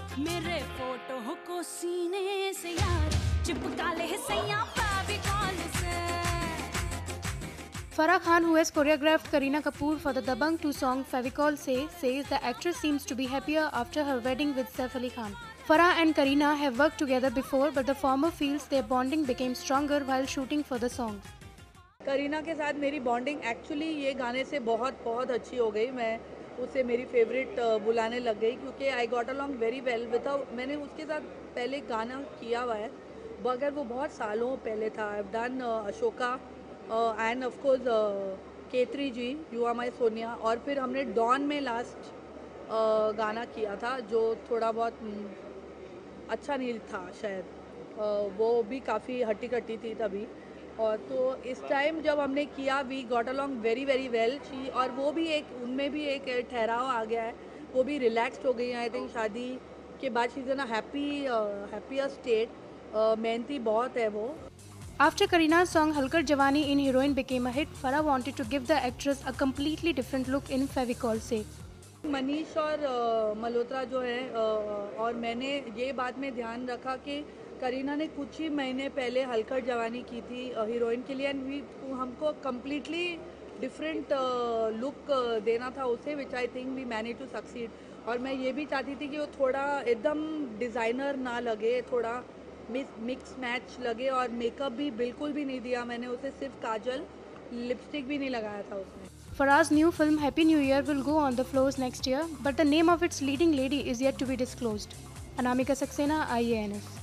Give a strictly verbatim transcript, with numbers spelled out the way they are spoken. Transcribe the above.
मेरे फोटो को सीने से यार चिपका ले सैया फेविकॉल से। Farah Khan, who has choreographed Kareena Kapoor for the Dabangg two song Fevicol Se, says the actress seems to be happier after her wedding with Saif Ali Khan. Farah and Kareena have worked together before, but the former feels their bonding became stronger while shooting for the song. Kareena के साथ मेरी bonding actually ये गाने से बहुत बहुत अच्छी हो गई। मैं उसे मेरी फेवरेट बुलाने लग गई क्योंकि I got along very well with her. मैंने उसके साथ पहले गाना किया हुआ है मगर वो बहुत सालों पहले था। I have done Ashoka and of course केतरी ji, you are my Soniya, और फिर हमने डॉन में लास्ट uh, गाना किया था जो थोड़ा बहुत um, अच्छा नहीं था शायद। uh, वो भी काफ़ी हट्टी कट्टी थी तभी। और तो इस टाइम जब हमने किया we got along very very well she, और वो भी एक उनमें भी एक ठहराव आ गया है, वो भी रिलैक्स्ड हो गई हैं। आई थिंक शादी के बाद she is in a happy happier state. मेहनती बहुत है वो। After Kareena's song Halkar Jawani in Heroine became a hit, Farah wanted to give the actress a completely different look in Fevicol Se. Manish और uh, Malhotra जो है uh, और मैंने ये बात में ध्यान रखा कि करीना ने कुछ ही महीने पहले हलकर जवानी की थी हीरोइन के लिए, एंड वी हमको कम्प्लीटली डिफरेंट लुक देना था उसे, which I think we manage to succeed. और मैं ये भी चाहती थी कि वो थोड़ा एकदम डिज़ाइनर ना लगे, थोड़ा मिक्स मैच लगे, और मेकअप भी बिल्कुल भी नहीं दिया मैंने उसे, सिर्फ काजल, लिपस्टिक भी नहीं लगाया था उसने। Farah's new film Happy New Year will go on the floors next year, but the name of its leading lady is yet to be disclosed. Anamika Saxena, I A N S.